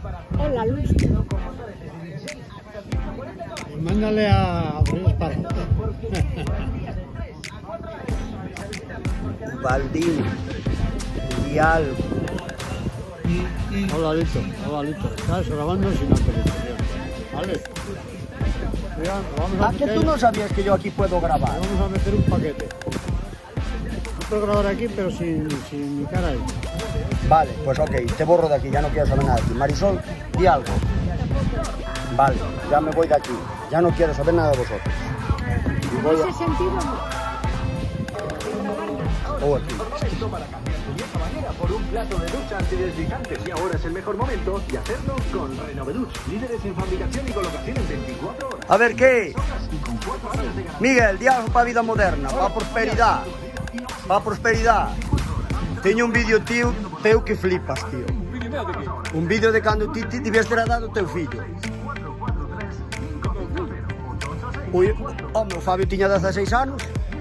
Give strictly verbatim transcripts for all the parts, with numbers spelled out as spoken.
Hola, Luis. Mándale a Andrés para. Baldín. Diálogo. Hola, Lito. Hola, Lito. Estás grabando sin autorización. ¿Vale? Mira, vamos a ¿A que meter, tú no sabías que yo aquí puedo grabar? vamos a meter un paquete. No puedo grabar aquí, pero sin, sin mi cara ahí. Vale, pues ok, te borro de aquí, ya no quiero saber nada de ti. Marisol, di algo. Vale, ya me voy de aquí. Ya no quiero saber nada de vosotros. Y voy ¿En ese sentido no? a... Oh, aquí. Por un plato de ducha antideslizantes y ahora es el mejor momento de hacerlo con Renoveduch, líderes en fabricación y colocación en veinticuatro horas. A ver, ¿qué? Miguel, di algo para vida moderna, para prosperidad. Para prosperidad. Teño un vídeo tío, teu que flipas, tío. Un vídeo de cando ti, ti devias ter dado teu fillo. Ui, home, o Fabio tiña dezaseis anos.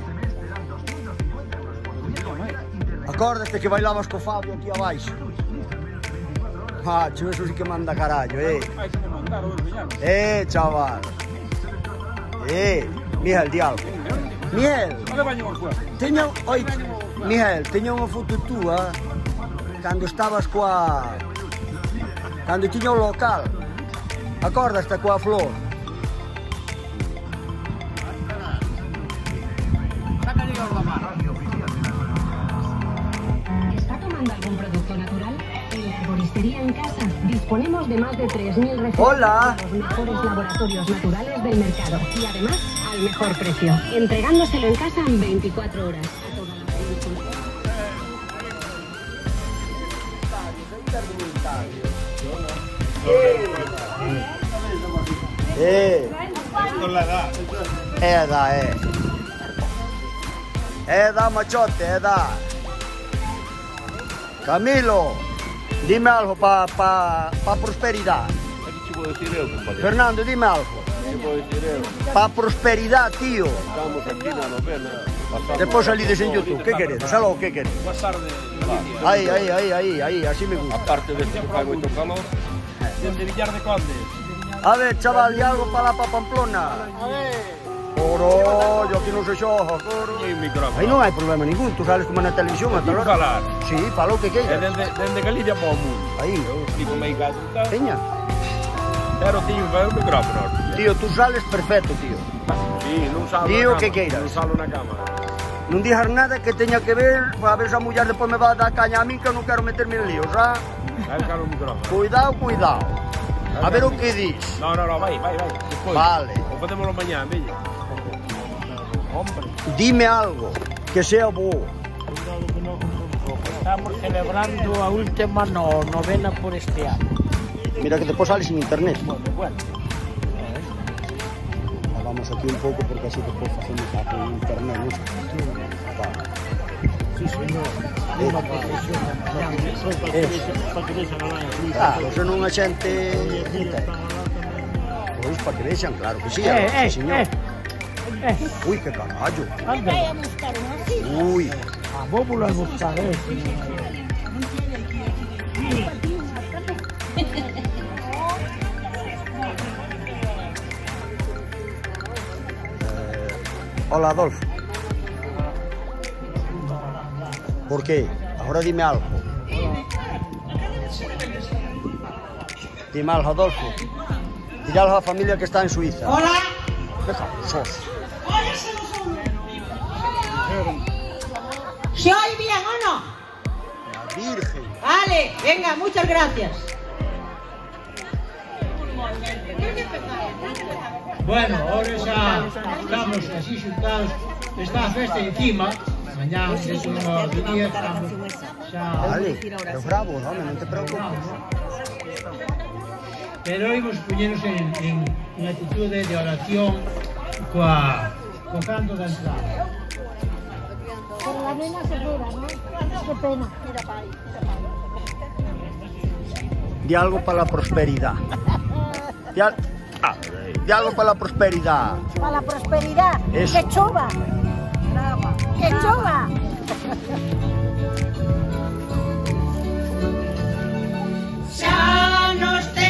Acórdate que bailabas co Fabio aquí abaixo. Macho, eso sí que manda carallo, eh. Eh, chaval. Eh, Miguel, di algo. Miguel, teño, oi, Miguel, teño unha foto túa cando estabas coa... Cando tiña o local. Acordaste coa flor? ¿Está tomando algún producto natural? En Herboristería en Casa disponemos de más de tres mil recetas Hola. de los mejores laboratorios naturales del mercado y además al mejor precio, entregándoselo en casa en veinticuatro horas. A toda la península. Eh, Con la edad. edad, eh. Edad, machote, edad. Camilo, dime algo para pa, pa prosperidad. ¿Qué puedo decir yo, compañero? Fernando, dime algo. ¿Qué puedo decir yo? Para prosperidad, tío. Estamos aquí na novena. pasamos Después la salides en foto. YouTube. ¿Qué queréis? ¿Algo qué queréis? Ahí, ahí, ahí, ahí, ahí, así me gusta. Aparte de que fai moito calor, Desde Villar de Condes. A ver, chaval, ¿y algo para la pa Pamplona? A ver. Coro, yo aquí no se xoja, coro. e o micrófono. Aí non hai problema ningún, tú sales como na televisión hasta Podes agora. falar. Sí, fala o que É queiras. desde, desde Galicia para o mundo. Aí, Eu explico meio gato e tal. teña. Pero tiño o micrófono. Tío, tú sales perfecto, tío. Sí, non salo Di o na que cámara, queiras. Non salo na cámara. Non dixas nada que teña que ver, a ver se a muller depois me va a dar caña a min que eu non quero meterme en líos, ah? Vai ficar o micrófono. Cuidado, cuidado. A ver o que dis. No, no, no, vai, vai, vai. Despois. Vale. O facémoslo mañá, veña. Hombre, Dime algo, que sea bo. Estamos celebrando a última no, novena por este año. Mira que depois sales en internet. Bueno, bueno. Ah, vamos aquí un pouco porque así depois facemos aquí en internet, non? Vale. Sí, señor. Unha profesión. Para que vexan a la Claro, se non a xente... Pois, para que vexan, claro que sí, Eh, eh, sí, señor. eh. Eh, Ui, que carallo. anda. Ui. A bóbula buscar, eh. Hola, Adolfo. ¿Por qué? Ahora dime algo. Dime algo, Adolfo. Dile algo a la familia que está en Suiza. Hola. Deja, sos. ¿Se oye bien o no? La Virgen. Vale, venga, muchas gracias. Bueno, ahora xa estamos así xuntados. Está a festa encima. Mañá, dentro de unos días, estamos xa... Vale, pero bravo, hombre, non te preocupes. Pero imos poñeros en, en, en actitude de oración coa, co canto da entrada. Pero la nena se dura, ¿no? Qué pena. Mira para ahí, mira para ahí. Di algo para la prosperidad. Di, al... ah, di algo para la prosperidad. Para la prosperidad. Eso. Que chova. Que chova. Xa nos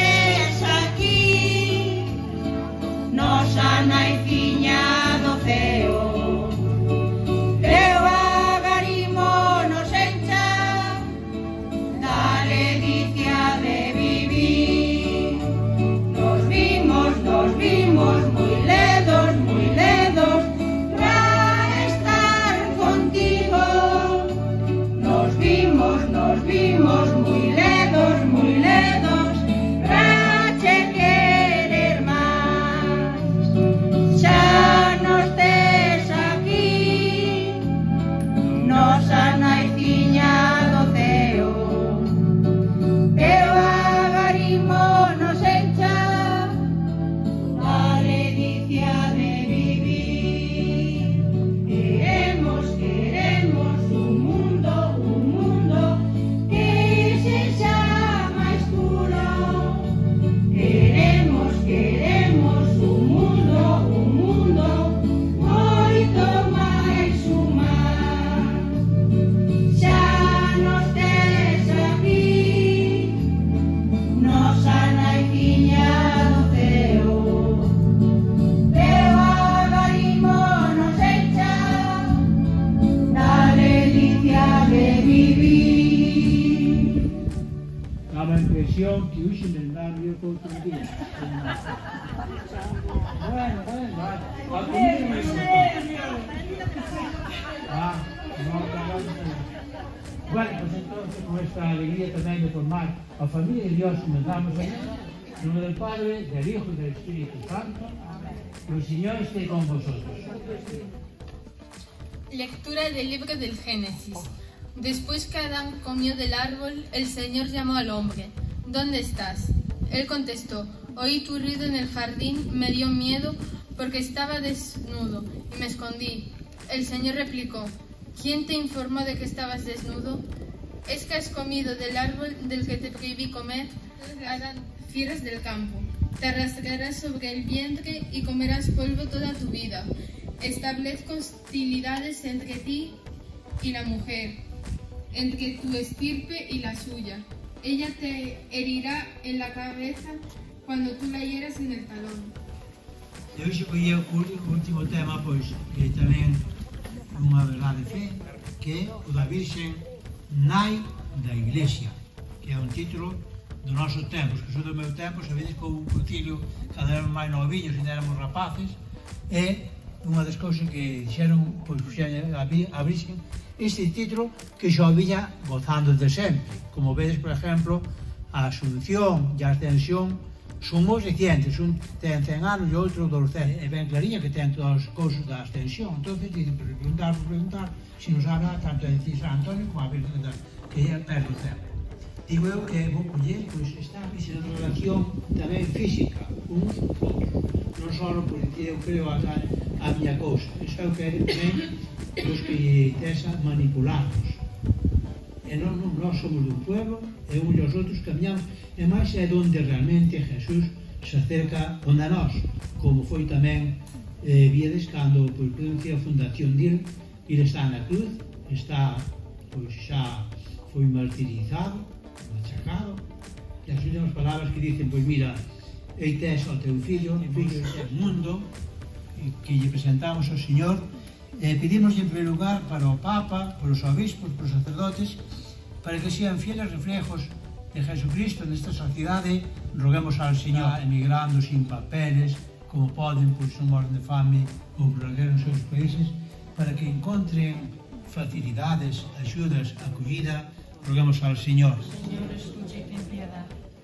pensión que hoxe me dan yo por outro día. Bueno, bueno, bueno. A comida me Ah, no, no, no. Bueno, pues entonces con esta alegría también de formar a familia de Dios nos damos en el nombre del Padre, del Hijo y del Espíritu Santo. El Señor esté con vosotros. Lectura del libro del Génesis. Después que Adán comió del árbol, el Señor llamó al hombre. ¿Dónde estás? Él contestó, oí tu ruido en el jardín, me dio miedo porque estaba desnudo y me escondí. El Señor replicó, ¿quién te informó de que estabas desnudo? ¿Es que has comido del árbol del que te prohibí comer? Adán, fieras del campo. Te arrastrarás sobre el vientre y comerás polvo toda tu vida. Establezco hostilidades entre ti y la mujer, entre tu estirpe y la suya. Ella te herirá en la cabeza cuando tú la hieras en el talón. E hoxe collei o último tema, pois, que tamén é unha verdade de fe, que é o da Virxen Nai da Iglesia, que é un título do noso tempo, que son do meu tempo, sabedes que houve un concilio cando éramos máis noviños e éramos rapaces, e unha das cousas que dixeron, pois, a Virxen, este título que xa o viña gozando de sempre. Como vedes, por exemplo, a Asunción e a Ascensión son moi recientes, un ten cen anos e outro douscentos, é ben clariña que ten todas as cousas da Ascensión. Entón, dicen, por preguntar, por preguntar, se nos habla tanto de San Antonio como a Virgen que é do tempo. Digo eu que vou coller, pois, esta en relación tamén física, uns outros, non só porque eu creo a, a miña cousa, iso é o que é tamén os que tesa manipularnos. E non, non, nós somos dun pueblo, e uns e os outros caminhamos, e máis é onde realmente Jesús se acerca onde a nós, como foi tamén, eh, viedes, cando, pois, podemos decir, a fundación dele, ele está na cruz, está, pois, xa foi martirizado, machacado, e as últimas palabras que dicen, pois, mira, ei tes ao teu fillo, fillo do mundo, e que lle presentamos ao Señor. Eh, pedimos en primeiro lugar para o Papa, para os obispos, para os sacerdotes, para que sean fieles reflejos de Jesucristo nesta sociedade. Roguemos ao Señor emigrando sin papeles, como poden, por non moren de fame ou por alguén nos seus países, para que encontren facilidades, axudas, acogida. Roguemos ao Señor. Señor, escuche e ten piedad.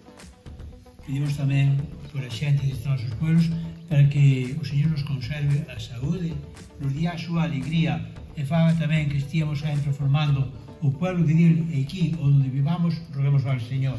Pedimos tamén por a xente destes nosos pueblos para que o Señor nos conserve a saúde, nos dé a súa alegría e faga tamén que estíamos sempre formando o pueblo de Dios e aquí onde vivamos, roguemos ao Señor.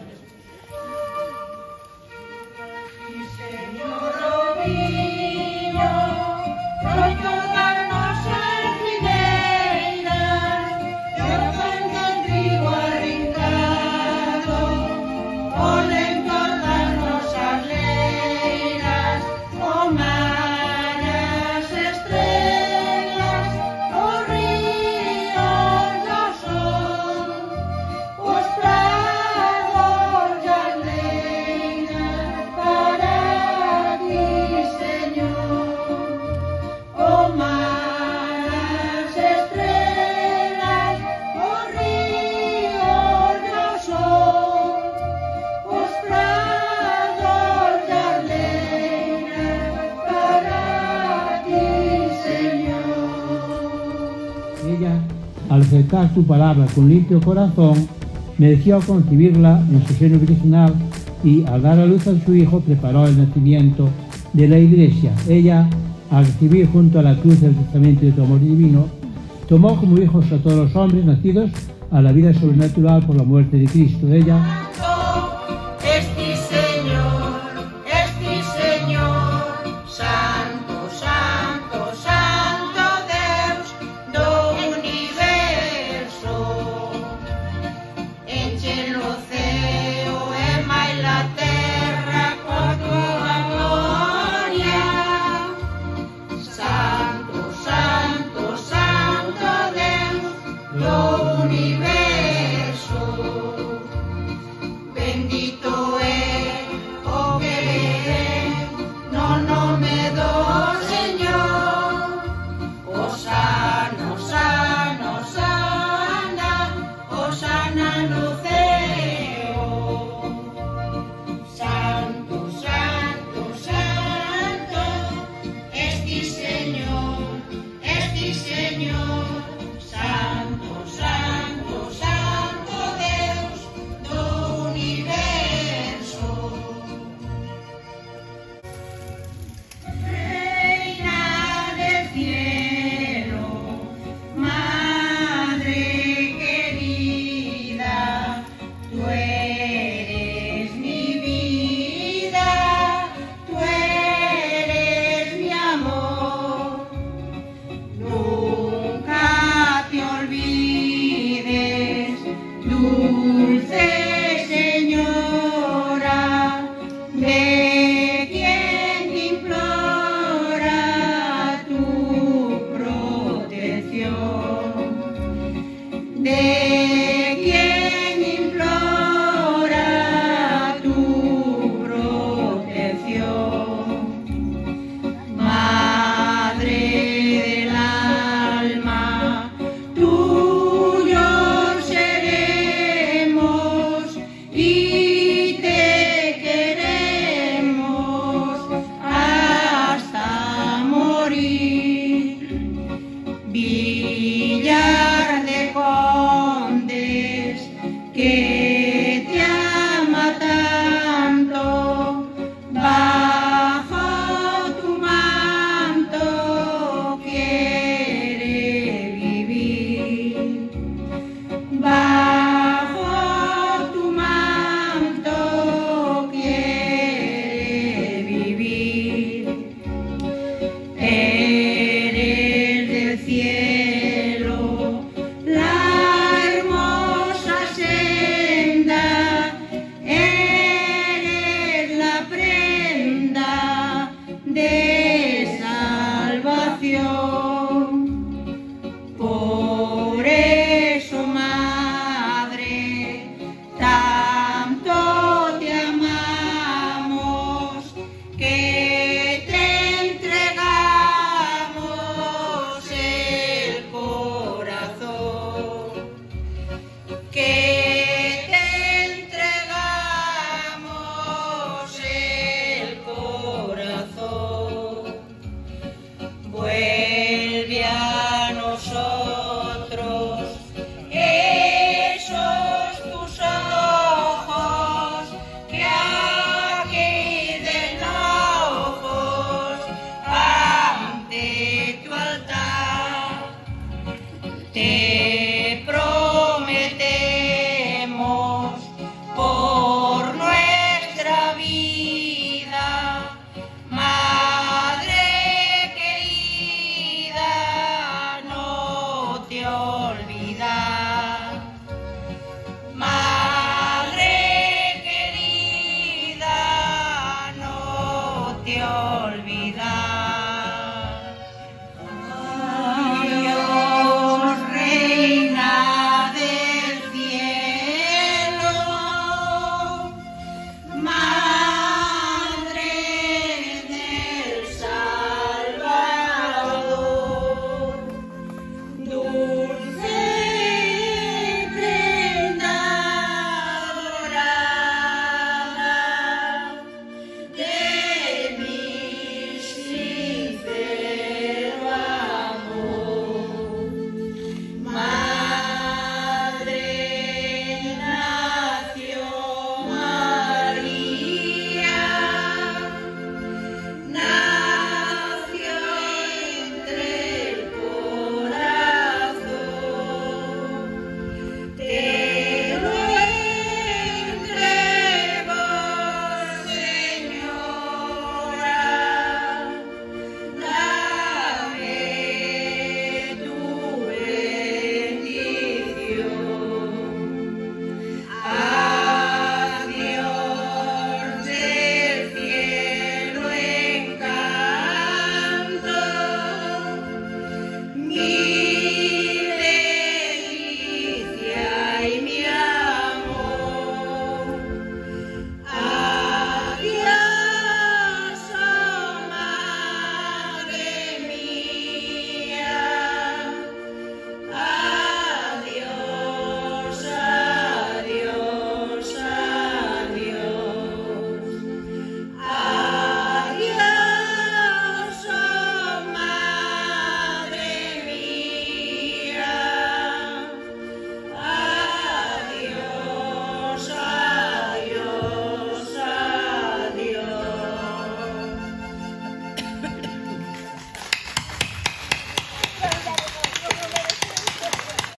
Al aceptar tu palabra con limpio corazón, me decidió concebirla en su seno virginal y al dar a luz a su hijo preparó el nacimiento de la Iglesia. Ella, al recibir junto a la cruz el testamento de tu amor divino, tomó como hijos a todos los hombres nacidos a la vida sobrenatural por la muerte de Cristo. Ella que olvidar.